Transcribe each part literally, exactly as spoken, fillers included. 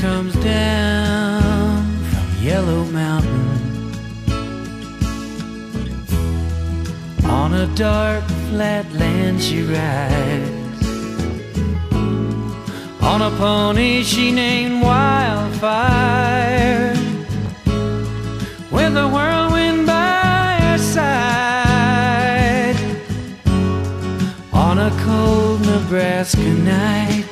comes down from Yellow Mountain. On a dark flat land she rides, on a pony she named Wildfire, with a whirlwind by her side. On a cold Nebraska night,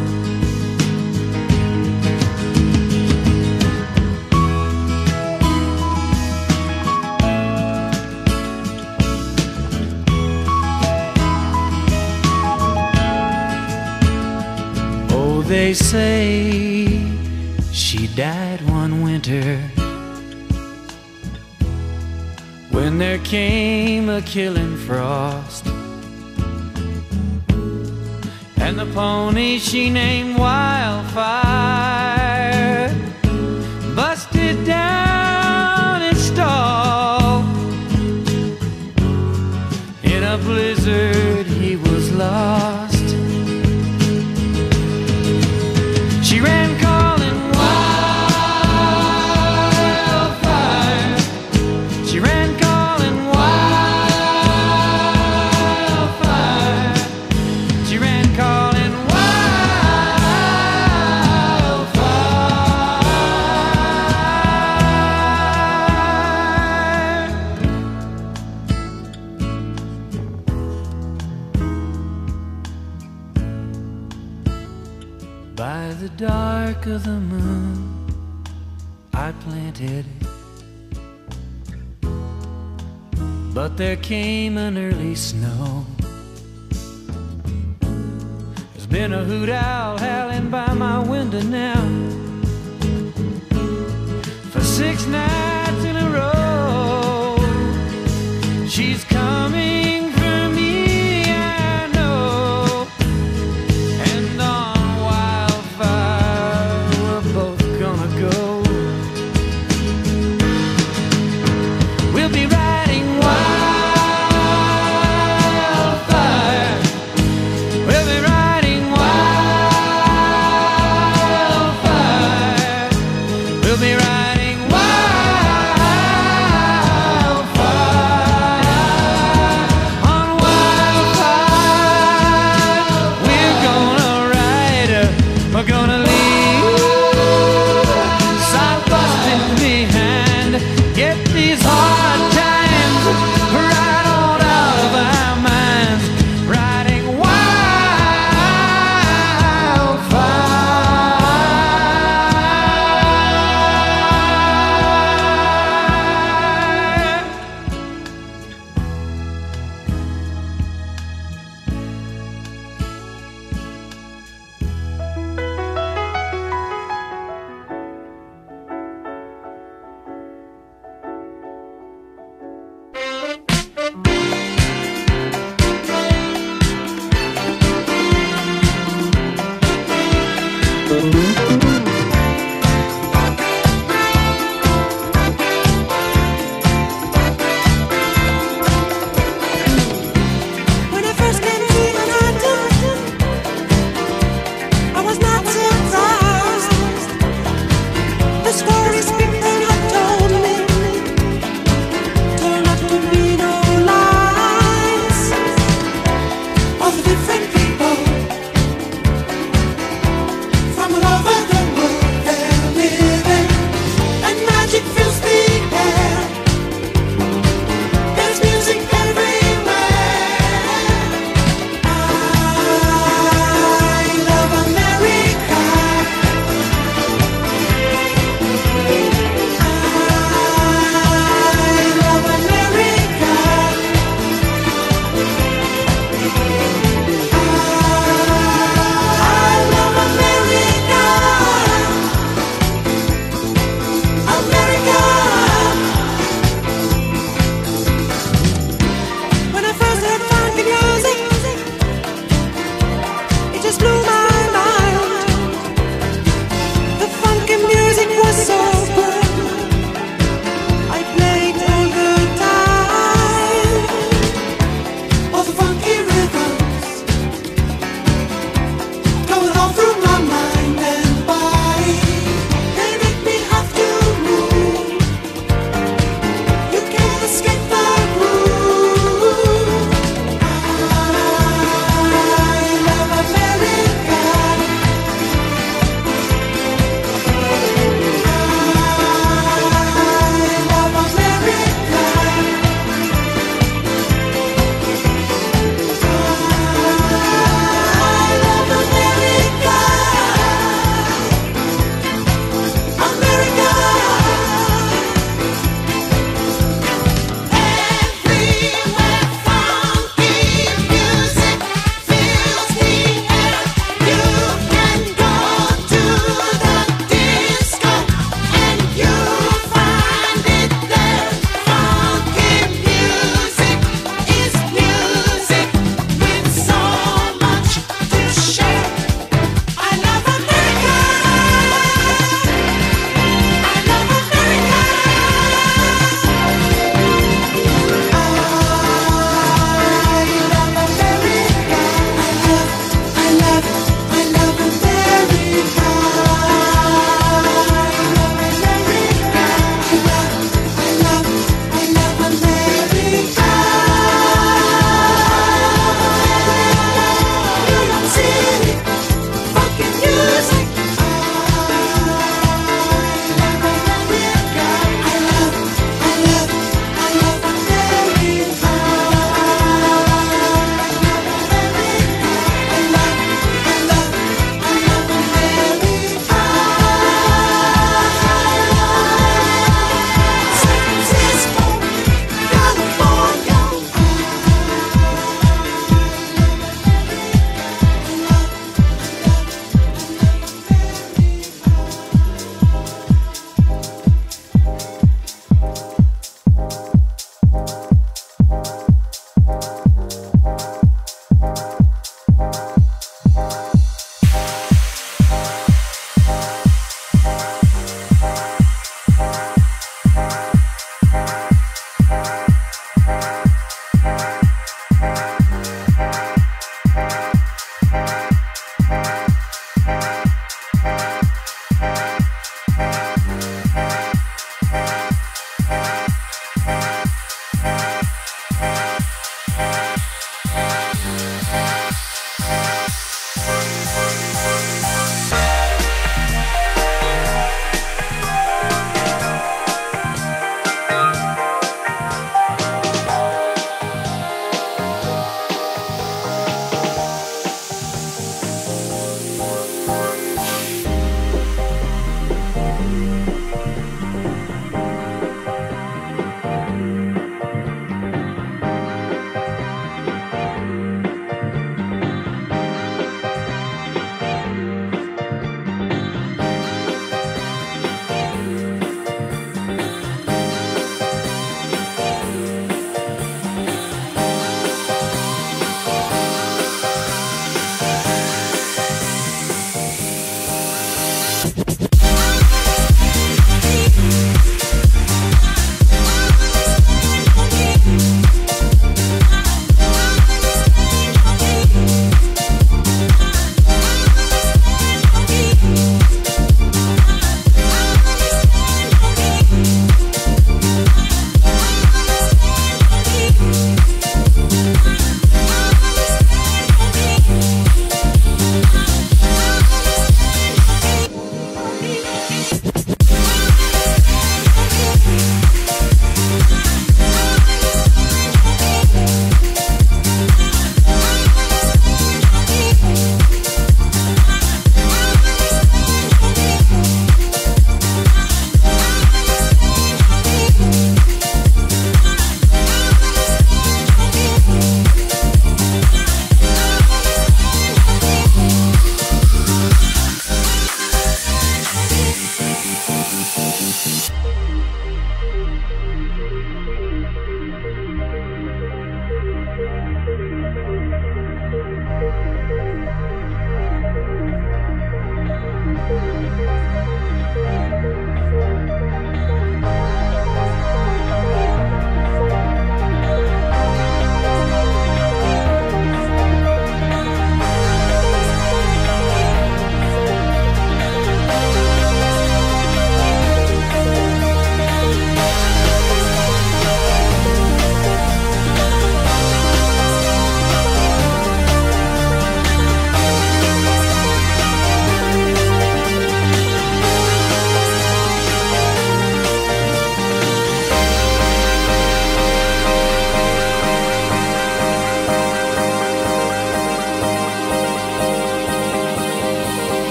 they say she died one winter, when there came a killing frost, and the pony she named Wildfire busted down and stalled. In a blizzard he was lost. She ran calling wildfire. She ran calling wildfire. She ran calling by the dark of the moon, I planted, but there came an early snow. There's been a hoot owl howling by my window now for six nights in a row. She's coming for me, I know, and on we'll be riding wildfire. We'll be riding wildfire. We'll be riding wildfire.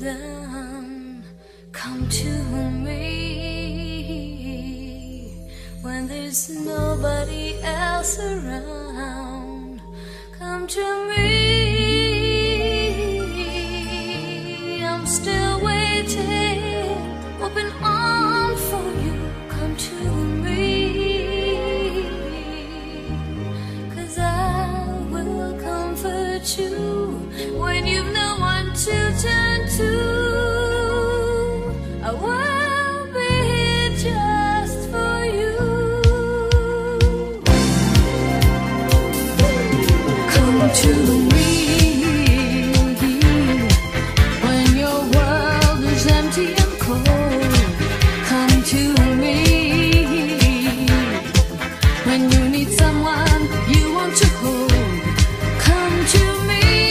down. Come to me when there's nobody else around. Come to me, I'm still waiting, open arms for you. Come to me, 'cause I will comfort you when you've no one to turn to. I will be here just for you. Come to me when your world is empty and cold. Come to me when you need someone you want to hold. Come to me.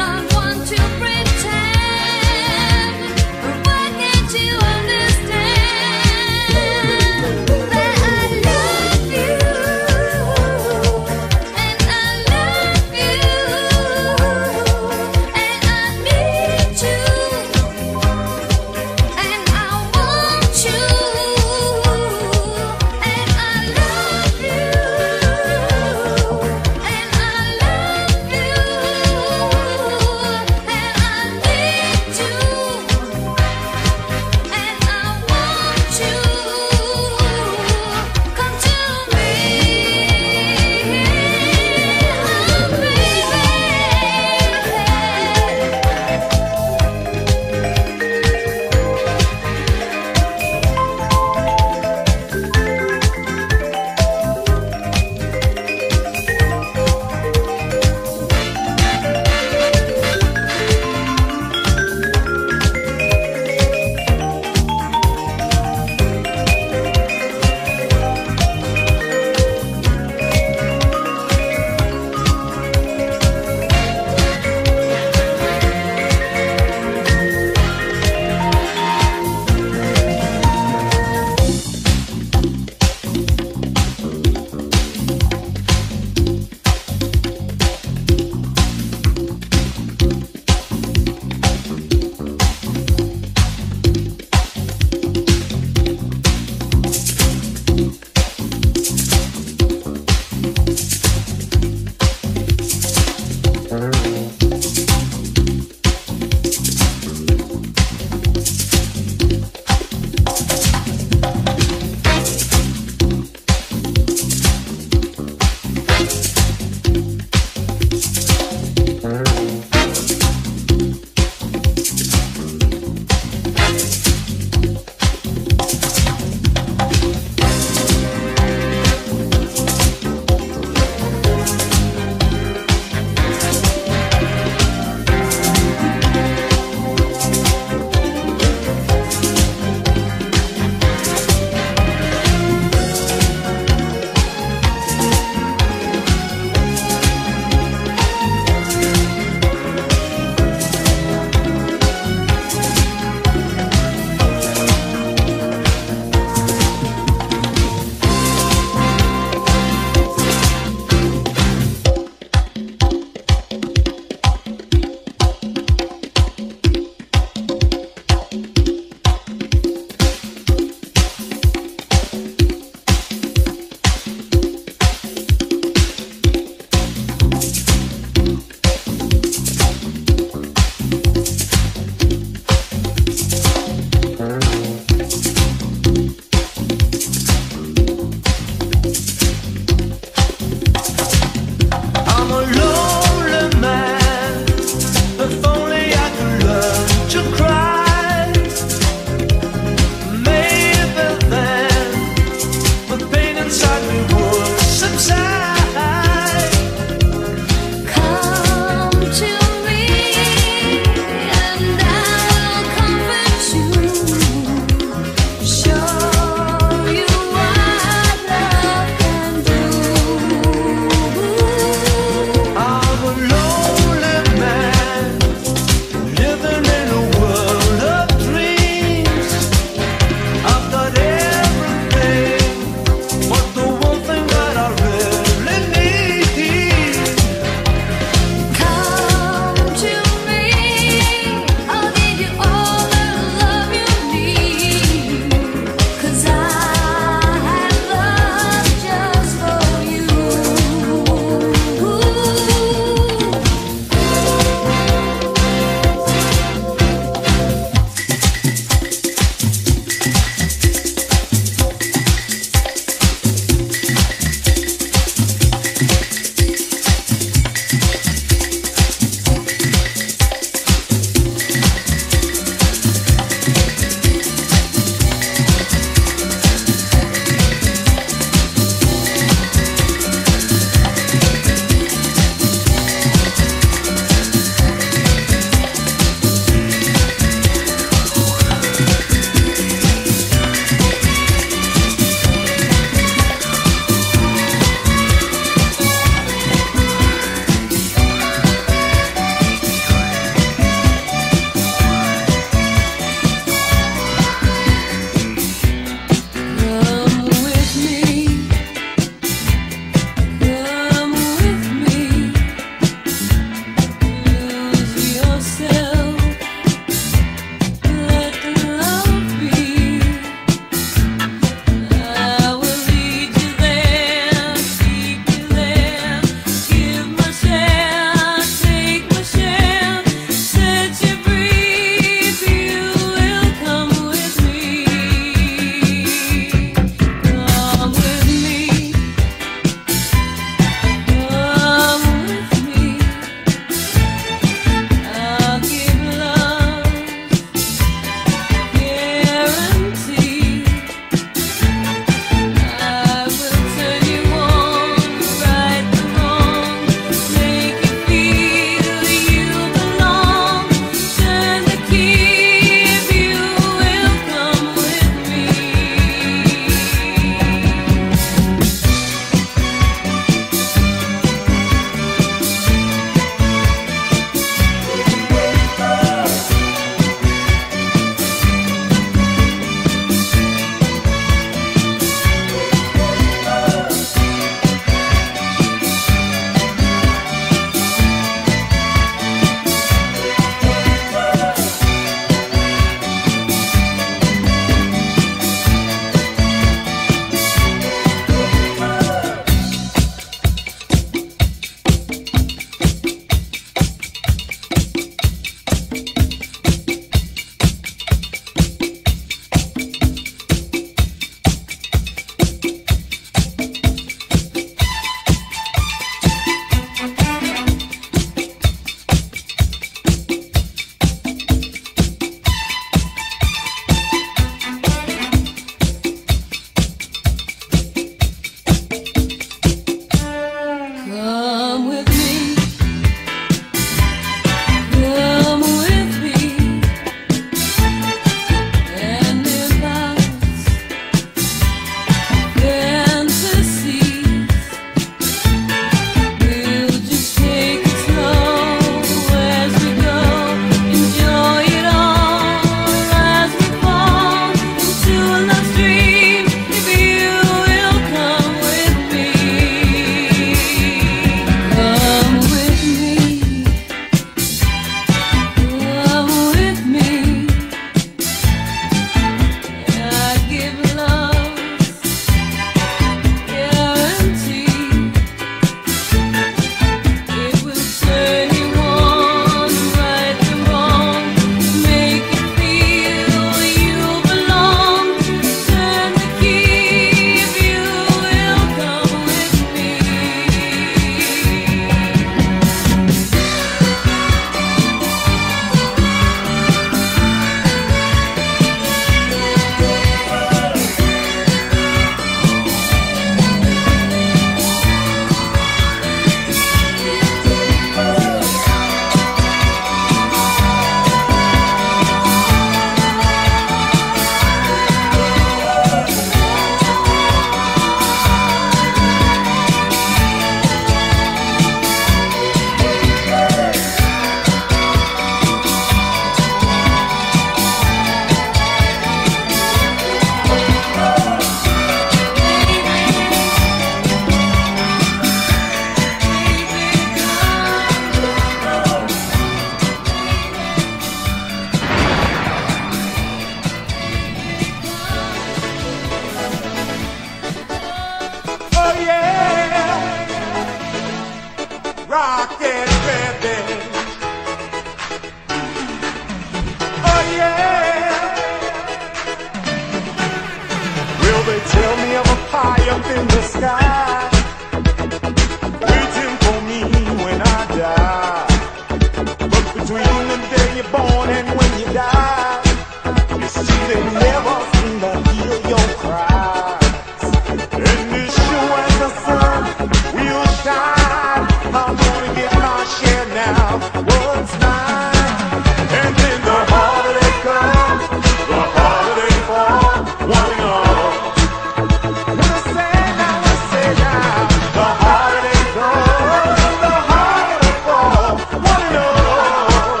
Tell me of a pie up in the sky, waiting for me when I die. But between the day you're born and when you die, you see they never seem to heal your cries. And as sure as the sun will shine, I'm gonna get my share now. What's mine? And then the holiday comes, the holiday falls, one and all. When I say now, I say now, the holiday comes, the holiday falls, one and all.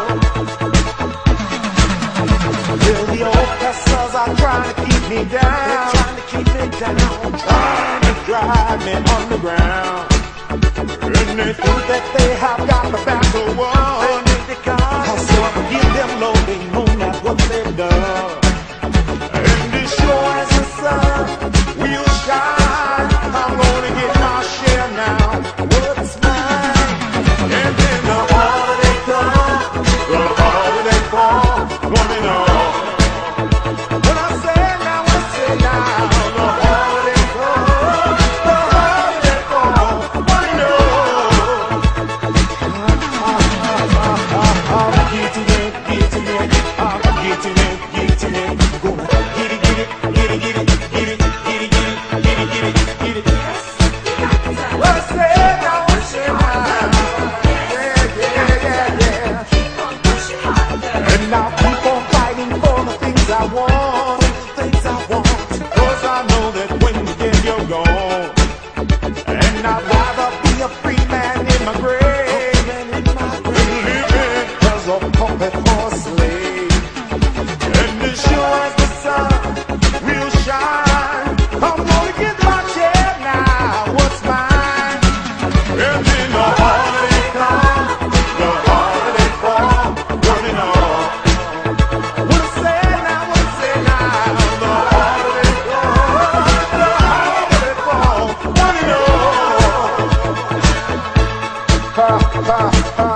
Well, the oppressors are trying to keep me down, they're trying to keep me down, trying to drive me underground. And they think that they have got the battle won. So I give them low, they know not what they've done. And as sure as the sun will shine, I'm gonna get my share now. What's mine? And then the holiday comes, the holiday falls, one and all. When I say now, I say now, the holiday comes, the holiday falls, one and all. I'm getting it, getting it, I'm getting it, getting it. Gonna get it, get it, get it, get it, get it, get it, get it, get it, get it, get it. Well, I say now, I say now, yeah, yeah, yeah, yeah. And now keep on fighting for the things I want, the things I want. 'Cause I know that when you get, you're gone. And I'd rather be a free man in my grave than living as a puppet or a slave. And as sure as the sun will shine, I'm gonna get my share now. What's mine? And then the holiday comes, the holiday falls, one and all. What I say now, what I say now, the holiday comes, the holiday falls, one and all. Ha, ha, ha.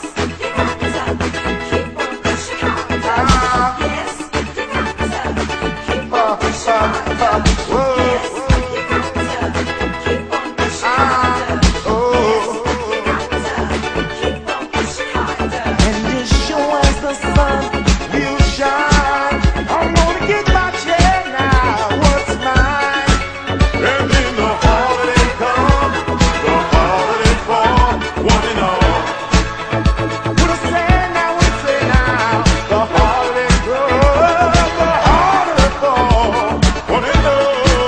And as sure as the sun will shine, I'm gonna get my share now. What's mine? And then the holiday comes, the holiday falls, one and all. What I say now, what I say now, the holiday comes, the holiday falls, one and all.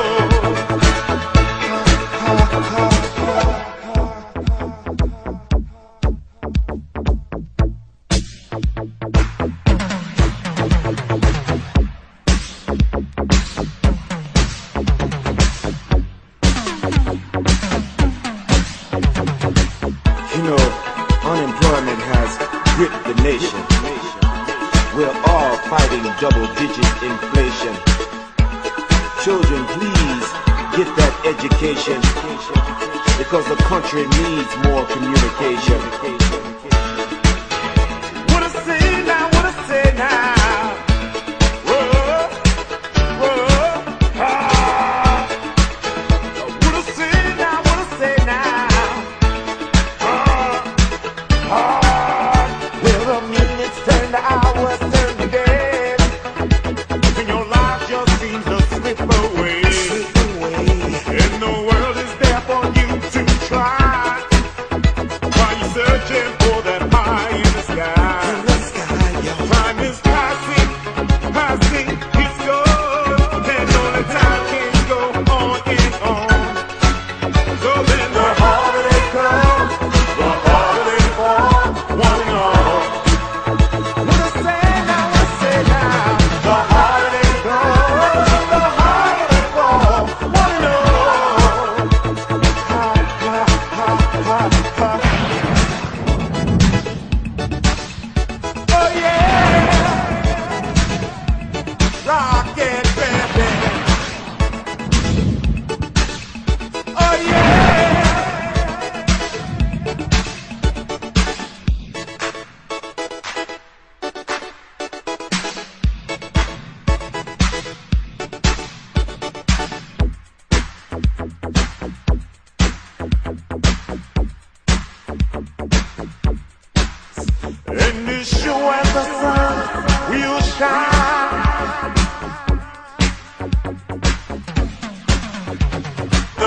You know, unemployment has gripped the nation. We're all fighting double-digit inflation. Children, please get that education, because the country needs more communication. What I say now, what I say now. Whoa, whoa, ah. What I say now, what I say now. Ah, ah. Well, the minutes turn to hours, turn to days, and your life just seems to slip away. Slip away. And the world is there for you to try while you're searching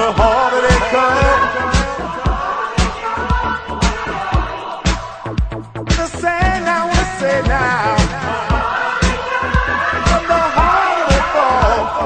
the harder they come. The say now, the say now. The harder they fall.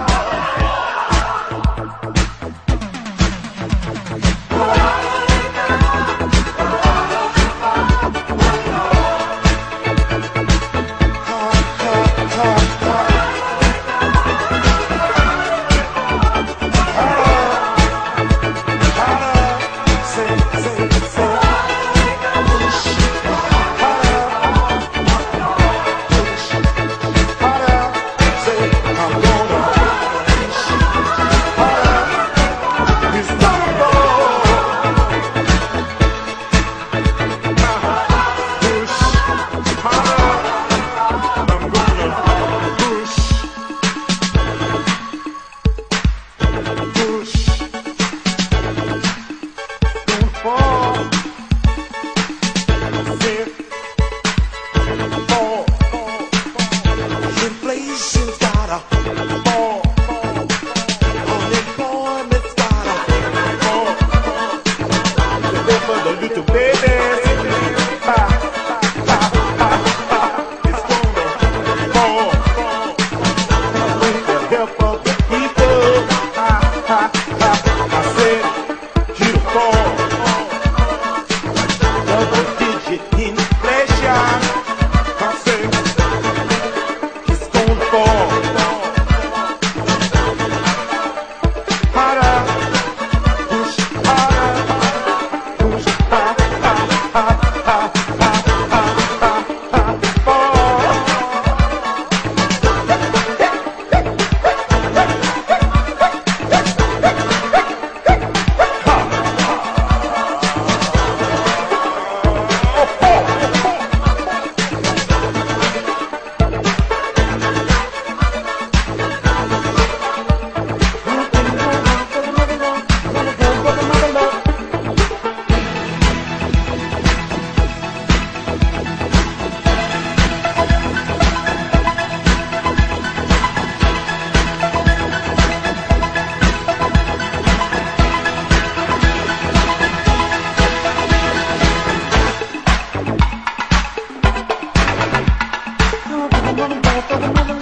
Another